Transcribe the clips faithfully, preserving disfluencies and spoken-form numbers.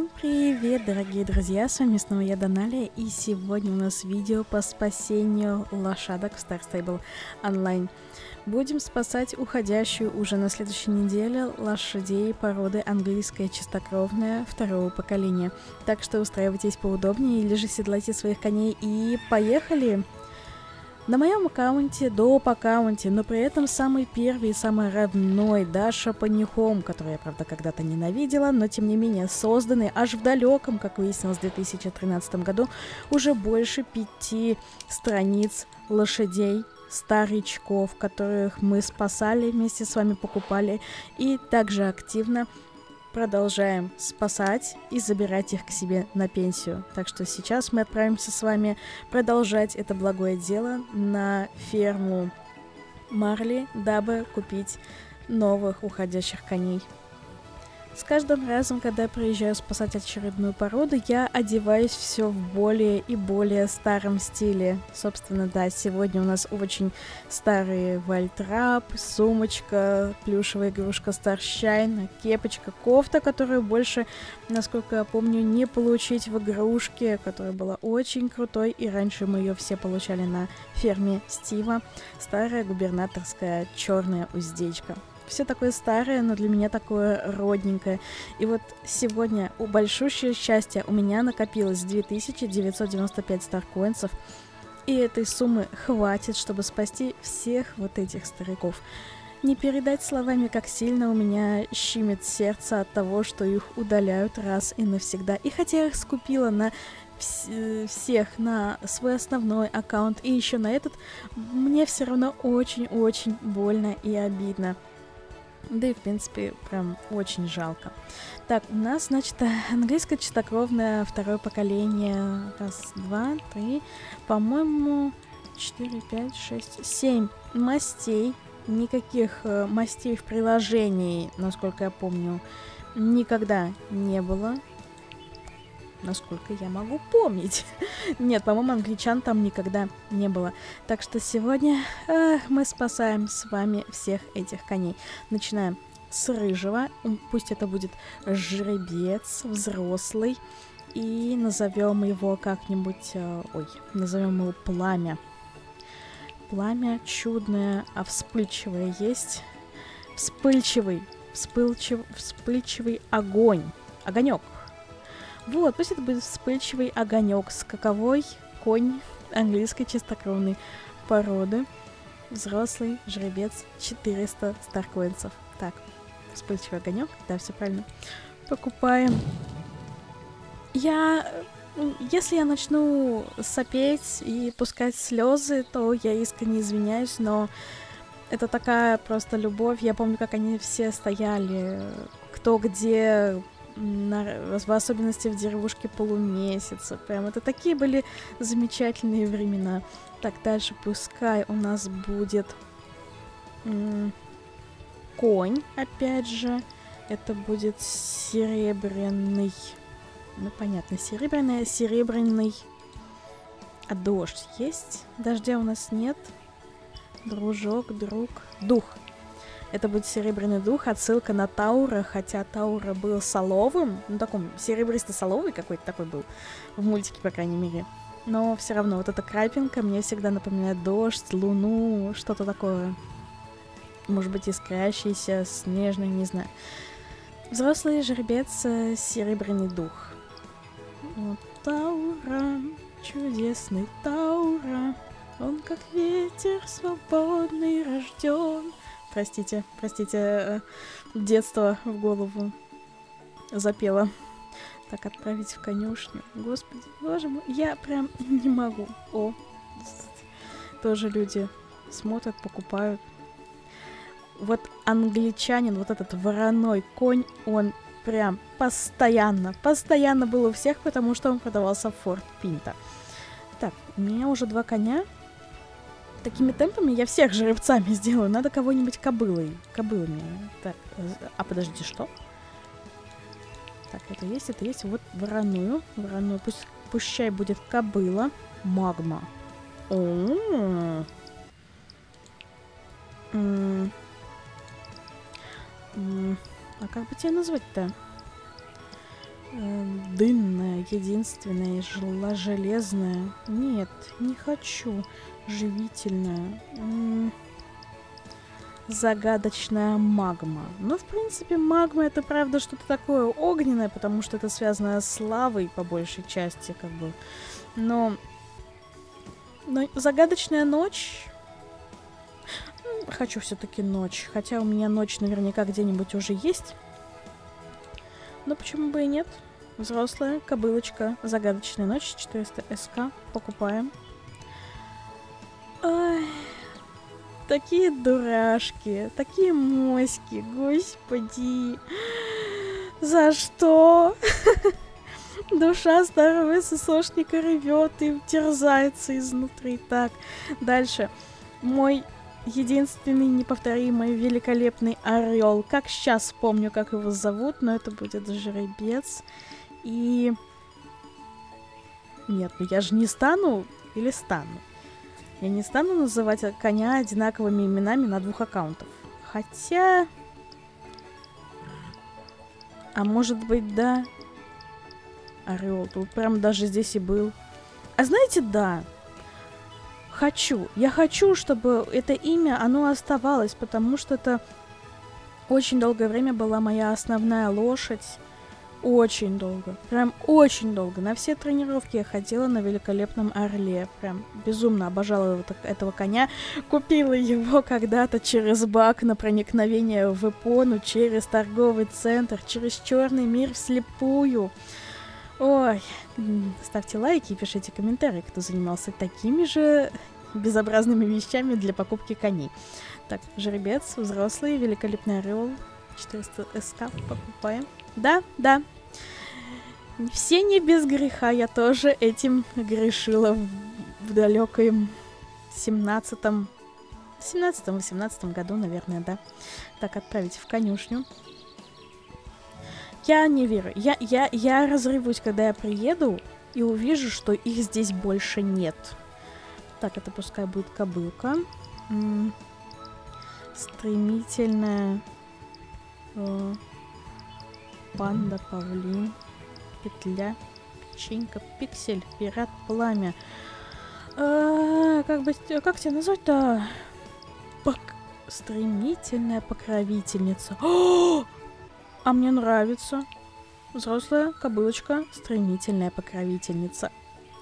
Всем привет, дорогие друзья, с вами снова я, Доналия, и сегодня у нас видео по спасению лошадок в Star Stable Online. Будем спасать уходящую уже на следующей неделе лошадей породы английская чистокровная второго поколения. Так что устраивайтесь поудобнее или же седлайте своих коней и поехали! На моем аккаунте, доп. Аккаунте, но при этом самый первый и самый родной Даша Панихом, который я, правда, когда-то ненавидела, но тем не менее созданный аж в далеком, как выяснилось, в две тысячи тринадцатом году, уже больше пяти страниц лошадей, старичков, которых мы спасали, вместе с вами покупали и также активно продолжаем спасать и забирать их к себе на пенсию. Так что сейчас мы отправимся с вами продолжать это благое дело на ферму Марли, дабы купить новых уходящих коней. С каждым разом, когда я приезжаю спасать очередную породу, я одеваюсь все в более и более старом стиле. Собственно, да, сегодня у нас очень старый вальтрап, сумочка, плюшевая игрушка Старшайн, кепочка, кофта, которую больше, насколько я помню, не получить в игрушке, которая была очень крутой, и раньше мы ее все получали на ферме Стива. Старая губернаторская черная уздечка. Все такое старое, но для меня такое родненькое. И вот сегодня у большущее счастье у меня накопилось две тысячи девятьсот девяносто пять старкоинсов. И этой суммы хватит, чтобы спасти всех вот этих стариков. Не передать словами, как сильно у меня щемит сердце от того, что их удаляют раз и навсегда. И хотя я их скупила на вс- всех на свой основной аккаунт и еще на этот, мне все равно очень-очень больно и обидно. Да и, в принципе, прям очень жалко. Так, у нас, значит, английское чистокровное второе поколение. Раз, два, три, по-моему, четыре, пять, шесть, семь мастей. Никаких э, мастей в приложении, насколько я помню, никогда не было. Насколько я могу помнить. Нет, по-моему, англичан там никогда не было. Так что сегодня э, мы спасаем с вами всех этих коней. Начинаем с рыжего. Пусть это будет жеребец взрослый. И назовем его как-нибудь... Э, ой, назовем его Пламя. Пламя чудное, а вспыльчивое есть. Вспыльчивый. Вспыльчив, вспыльчивый огонь. Огонек. Вот, пусть это будет вспыльчивый огонек, скаковой конь английской чистокровной породы. Взрослый жеребец, четыреста старкоинсов. Так, вспыльчивый огонек, да, все правильно. Покупаем. Я... Если я начну сопеть и пускать слезы, то я искренне извиняюсь, но это такая просто любовь. Я помню, как они все стояли, кто где... На, в особенности в деревушке полумесяца. Прям это такие были замечательные времена. Так, дальше пускай у нас будет м- конь, опять же. Это будет серебряный. Ну, понятно, серебряный, серебряный. А дождь есть? Дождя у нас нет. Дружок, друг, дух. Это будет серебряный дух, отсылка на Таура, хотя Таура был соловым, ну таком серебристо-соловый какой-то такой был, в мультике, по крайней мере. Но все равно вот эта крапинка мне всегда напоминает дождь, луну, что-то такое, может быть, искрящийся, снежный, не знаю. Взрослый жеребец, серебряный дух. Вот Таура, чудесный Таура, он как ветер свободный рожден. Простите, простите, детство в голову запело. Так, отправить в конюшню. Господи, боже мой, я прям не могу. О, тоже люди смотрят, покупают. Вот англичанин, вот этот вороной конь, он прям постоянно, постоянно был у всех, потому что он продавался в Форт Пинто. Так, у меня уже два коня. Такими темпами я всех жеребцами сделаю. Надо кого-нибудь кобылой. Кобылами. Так, а подожди, что? Так, это есть, это есть. Вот вороную. Вороную. Пусть, пущай будет кобыла. Магма. О-о-о. М-м. М-м. А как бы тебя назвать-то? э, дынная, единственная, жила железная. Нет, не хочу. Живительная. М-м- загадочная магма. Ну, в принципе, магма это правда что-то такое огненное, потому что это связано с лавой по большей части, как бы. Но, но загадочная ночь. Хочу все-таки ночь. Хотя у меня ночь наверняка где-нибудь уже есть. Но почему бы и нет? Взрослая кобылочка. Загадочная ночь. четыреста СК. Покупаем. Ой. Такие дурашки. Такие моськи. Господи. За что? Душа старого ССОшника ревет и терзается изнутри. Так, дальше. Мой единственный неповторимый великолепный орел. Как сейчас помню, как его зовут, но это будет жеребец. И... Нет, ну я же не стану или стану? Я не стану называть коня одинаковыми именами на двух аккаунтах. Хотя... А может быть, да... Орел. Тут прям даже здесь и был. А знаете, да. Хочу. Я хочу, чтобы это имя, оно оставалось, потому что это очень долгое время была моя основная лошадь. Очень долго. Прям очень долго. На все тренировки я ходила на великолепном орле. Прям безумно обожала вот этого коня. Купила его когда-то через баг на проникновение в Эпону, через торговый центр, через черный мир вслепую. Ой, ставьте лайки и пишите комментарии, кто занимался такими же безобразными вещами для покупки коней. Так, жеребец, взрослый, великолепный орел, четыреста СК покупаем. Да, да. Все не без греха, я тоже этим грешила в, в далеком семнадцатом, семнадцатом-восемнадцатом году, наверное, да. Так, отправить в конюшню. Я не верю. Я, я, я разрывусь, когда я приеду и увижу, что их здесь больше нет. Так, это пускай будет кобылка. М-м- стремительная. Э- панда, павлин. Петля. Печенька, пиксель, пират, пламя. Э- как бы... Как тебя назвать-то? Пок- стремительная покровительница. О! А мне нравится. Взрослая кобылочка, стремительная покровительница.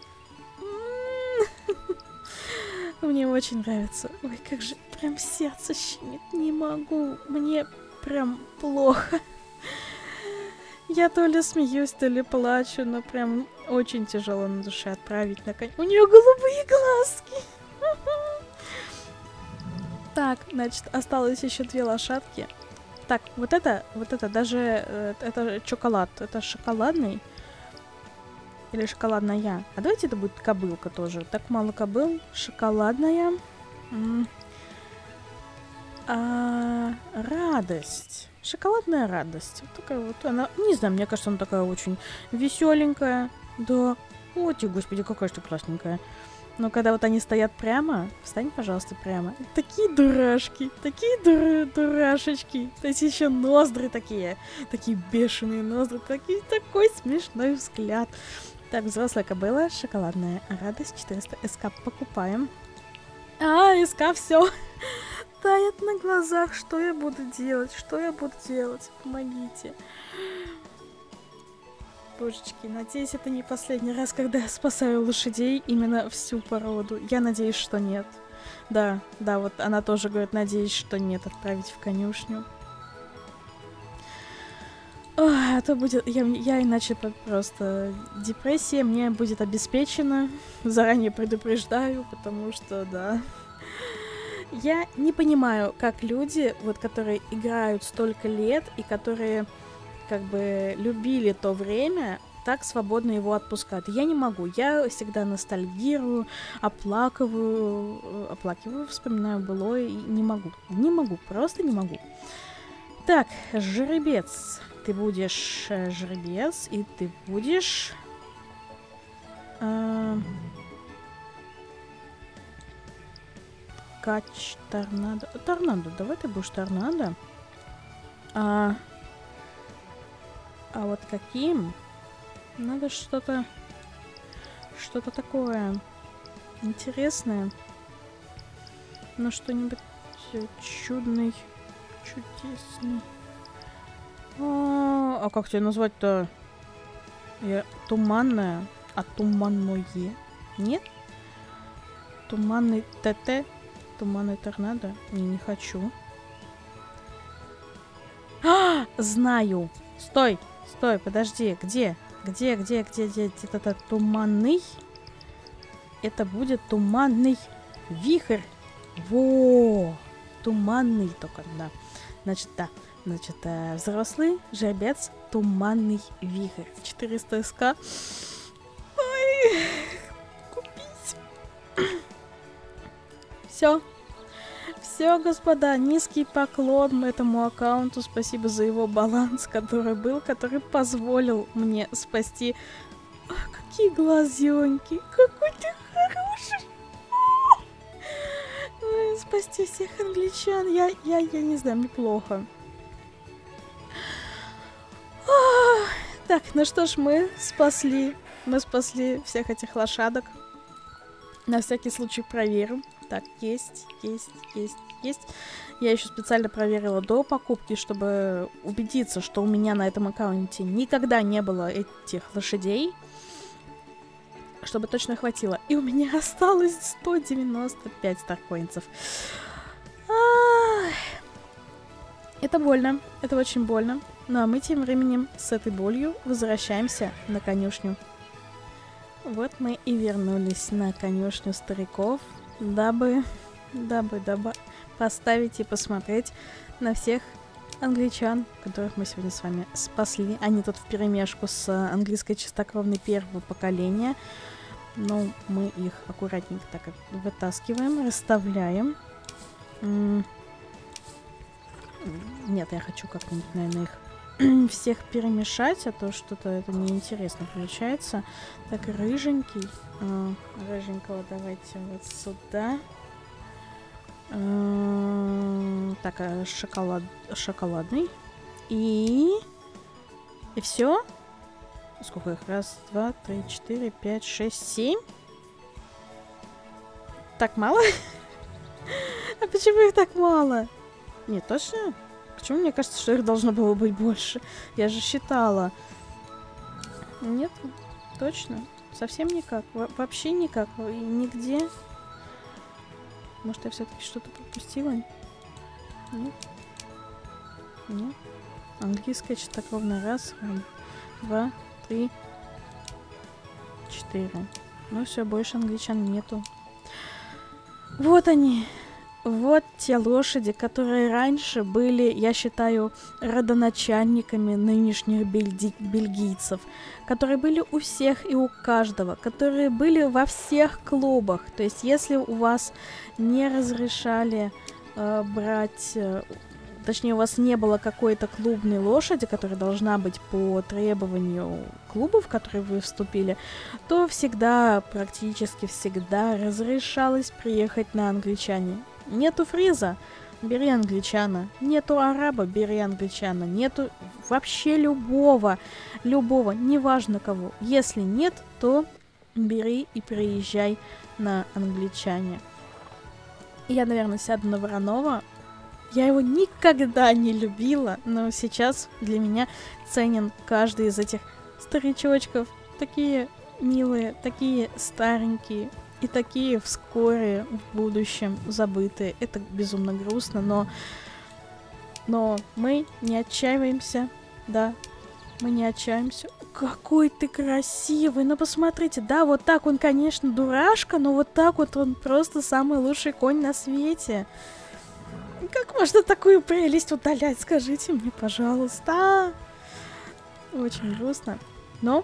Мне очень нравится. Ой, как же прям сердце щемит. Не могу. Мне прям плохо. Я то ли смеюсь, то ли плачу, но прям очень тяжело на душе отправить на конь. У нее голубые глазки. Так, значит, осталось еще две лошадки. Так, вот это, вот это даже, э, это шоколад, это шоколадный или шоколадная. А давайте это будет кобылка тоже. Так мало кобыл, шоколадная. М-м. А, радость, шоколадная радость. Вот такая вот она, не знаю, мне кажется, она такая очень веселенькая. Да, ой, господи, какая же ты классненькая. Но когда вот они стоят прямо, встань, пожалуйста, прямо. Такие дурашки, такие дур дурашечки. Эти еще ноздри такие, такие бешеные ноздри, такие, такой смешной взгляд. Так, взрослая кобыла, шоколадная радость, четыреста СК покупаем. А, СК все тает на глазах. Что я буду делать? Что я буду делать? Помогите. Божечки, надеюсь, это не последний раз, когда я спасаю лошадей, именно всю породу. Я надеюсь, что нет. Да, да, вот она тоже говорит, надеюсь, что нет, отправить в конюшню. Ох, а то будет... Я, я иначе просто... Депрессия мне будет обеспечена. Заранее предупреждаю, потому что, да... Я не понимаю, как люди, вот, которые играют столько лет и которые... как бы любили то время, так свободно его отпускают. Я не могу. Я всегда ностальгирую, оплакиваю, оплакиваю, вспоминаю былое, и не могу. Не могу, просто не могу. Так, жеребец. Ты будешь э, жеребец, и ты будешь... Э, кач торнадо. Торнадо, давай ты будешь торнадо. А... А вот каким? Надо что-то... Что-то такое интересное. Ну, что-нибудь чудный, чудесный. А, а как тебя назвать-то? Я туманная, а туманное? Нет? Туманный ТТ? Туманный торнадо? Не, не хочу. А, знаю! Стой! Стой, подожди, где? Где, где, где, где, где это туманный? Это будет туманный вихрь. Во! Туманный только, да. Значит, да. Значит, э, взрослый жеребец, туманный вихрь. четыреста СК. Ой, купить. Все. Все, господа, низкий поклон этому аккаунту. Спасибо за его баланс, который был, который позволил мне спасти... А, какие глазеньки! Какой ты хороший! Ой, спасти всех англичан. Я, я, я не знаю, мне плохо. А, так, ну что ж, мы спасли. Мы спасли всех этих лошадок. На всякий случай проверим. Так, есть, есть, есть, есть. Я еще специально проверила до покупки, чтобы убедиться, что у меня на этом аккаунте никогда не было этих лошадей. Чтобы точно хватило. И у меня осталось сто девяносто пять старкоинцев. Это больно. Это очень больно. Ну а мы тем временем с этой болью возвращаемся на конюшню. Вот мы и вернулись на конюшню стариков, дабы, дабы, дабы поставить и посмотреть на всех англичан, которых мы сегодня с вами спасли. Они тут вперемешку с английской чистокровной первого поколения. Но мы их аккуратненько так вытаскиваем, расставляем. Нет, я хочу как-нибудь, наверное, их всех перемешать, а то что-то это неинтересно получается. Так, рыженький. А, рыженького давайте вот сюда. А, так, а шоколад, шоколадный. И... И все? Сколько их? Раз, два, три, четыре, пять, шесть, семь? Так мало? А почему их так мало? Нет, точно? Почему мне кажется, что их должно было быть больше? Я же считала. Нет, точно. Совсем никак. Во- вообще никак. И нигде. Может, я все-таки что-то пропустила? Нет. Нет. Английская чистокровная раз. Два, три, четыре. Ну все, больше англичан нету. Вот они. Вот те лошади, которые раньше были, я считаю, родоначальниками нынешних бельди- бельгийцев, которые были у всех и у каждого, которые были во всех клубах. То есть, если у вас не разрешали э, брать, э, точнее, у вас не было какой-то клубной лошади, которая должна быть по требованию клуба, в который вы вступили, то всегда, практически всегда разрешалось приехать на англичане. Нету фриза, бери англичана. Нету араба, бери англичана. Нету вообще любого, любого, неважно кого. Если нет, то бери и приезжай на англичане. Я, наверное, сяду на Воронова. Я его никогда не любила, но сейчас для меня ценен каждый из этих старичочков. Такие милые, такие старенькие. И такие вскоре в будущем забытые. Это безумно грустно, но... Но мы не отчаиваемся, да. Мы не отчаиваемся. Какой ты красивый! Ну посмотрите, да, вот так он, конечно, дурашка, но вот так вот он просто самый лучший конь на свете. Как можно такую прелесть удалять? Скажите мне, пожалуйста. Очень грустно. Но...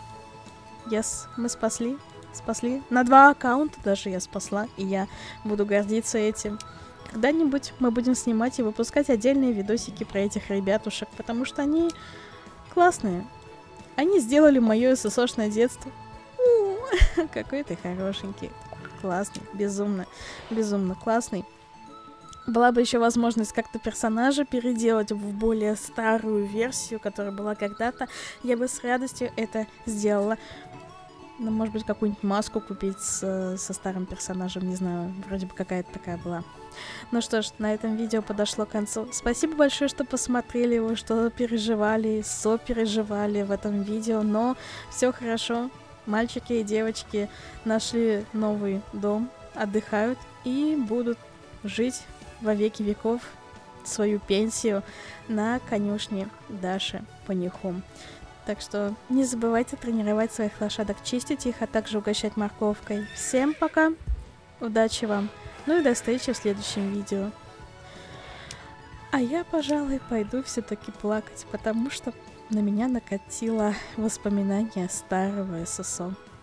Yes, мы спасли. Спасли. На два аккаунта даже я спасла, и я буду гордиться этим. Когда-нибудь мы будем снимать и выпускать отдельные видосики про этих ребятушек, потому что они классные. Они сделали мое ССОшное детство. У-у-у, какой ты хорошенький. Классный, безумно, безумно классный. была бы еще возможность как-то персонажа переделать в более старую версию, которая была когда-то, я бы с радостью это сделала. Ну, может быть, какую-нибудь маску купить с, со старым персонажем, не знаю, вроде бы какая-то такая была. Ну что ж, на этом видео подошло к концу. Спасибо большое, что посмотрели его, что переживали, сопереживали в этом видео, но все хорошо. Мальчики и девочки нашли новый дом, отдыхают и будут жить во веки веков свою пенсию на конюшне Даши Панихом. Так что не забывайте тренировать своих лошадок, чистить их, а также угощать морковкой. Всем пока, удачи вам, ну и до встречи в следующем видео. А я, пожалуй, пойду все-таки плакать, потому что на меня накатило воспоминание старого ССО.